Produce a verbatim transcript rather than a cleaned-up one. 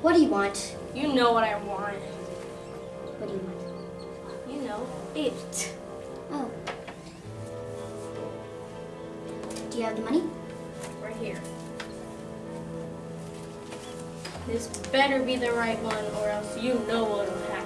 What do you want? You know what I want. What do you want? You know, it. Oh. Do you have the money? Right here. This better be the right one, or else you know what'll happen.